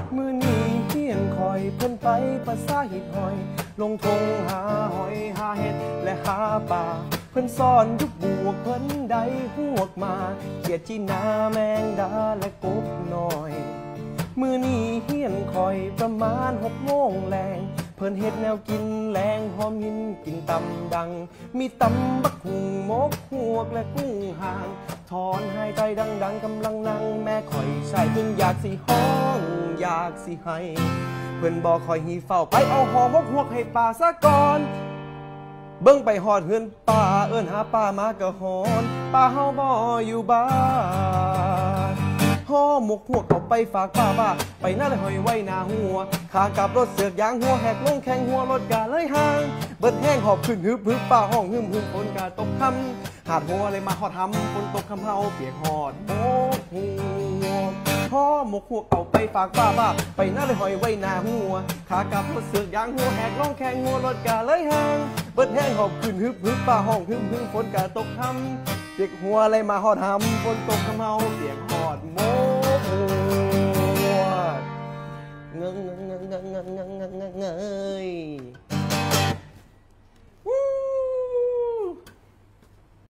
มือนี้เฮียนคอยเพิ่นไปภาษาหิดหอยลงทงหาหอยหาเห็ดและหาปลาเพิ่นซ่อนยุบบวกเพิ่นได้หวกมาเขียดจีนาแมงดาและกบน้อยมือนี้เฮียนคอยประมาณ6 โมงแรงเพิ่นเฮ็ดแนวกินแรงหอมหินกินตำดังมีตำบักหุ่งมกหวกและกุ้งหางถอนหายใจดังๆกำลังนั่งแม่คอยใส่จนอยากสิห้องอยากสิให้เพิ่นบอกคอยหีเฝ้าไปเอาหอมกหวกให้ป่าซะก่อนเบิ่งไปหอดเฮือนป่าเอิ้นหาป่ามากะหอนป่าเฮาบ่อยู่บ้านห่อหมกหวกเอาไปฝากป้าบ้าไปหน้าเลยหอยไว้หน้าหัวขากลับรถเสือกยางหัวแหกลงแข้งหัวรถกาเลยห่างเบิดแห้งหอบขึ้นฮึบป่าห้องหึมฝนกาตกค่ำหาดหัวเลยมาหอดทำฝนตกคำเฮาเปียกหอดหมกหวกห่อหมกหวกเอาไปฝากป้าบ้าไปหน้าเลยหอยไว้หน้าหัวขากลับรถเสือกยางหัวแหกลงแข้งหัวรถกาเลยห่างเบิดแห้งหอบขึ้นฮึบป่าห้องหึมฝนกาตกค่ำเปียกหัวเลยมาหอดทำฝนตกคำเฮาเปียกหอดหมกเงย